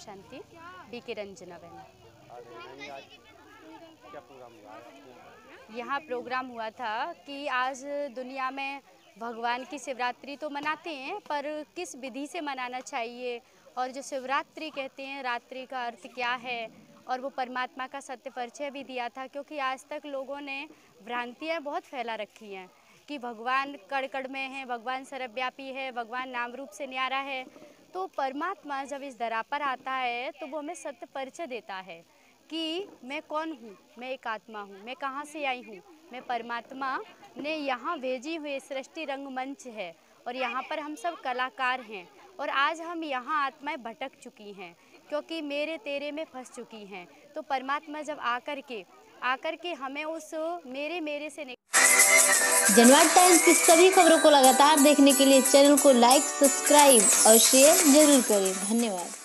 शांति, BK Ranjana बहन। क्या programme हुआ? यहाँ प्रोग्राम हुआ था कि आज दुनिया में भगवान की शिवरात्रि तो मनाते हैं, पर किस विधि से मनाना चाहिए, और जो शिवरात्रि कहते हैं रात्रि का अर्थ क्या है, और वो परमात्मा का सत्य परिचय भी दिया था। क्योंकि आज तक लोगों ने भ्रांतियाँ बहुत फैला रखी हैं कि भगवान कण कण में है, भगवान सर्वव्यापी है, भगवान नाम रूप से न्यारा है। तो परमात्मा जब इस धरा पर आता है तो वो हमें सत्य परिचय देता है कि मैं कौन हूँ, मैं एक आत्मा हूँ, मैं कहाँ से आई हूँ, मैं परमात्मा ने यहाँ भेजी हुई सृष्टि रंगमंच है, और यहाँ पर हम सब कलाकार हैं। और आज हम यहाँ आत्माएं भटक चुकी हैं क्योंकि मेरे तेरे में फंस चुकी हैं। तो परमात्मा जब आकर के हमें उस मेरे से जनवाद टाइम्स की सभी खबरों को लगातार देखने के लिए चैनल को लाइक, सब्सक्राइब और शेयर जरूर करें। धन्यवाद।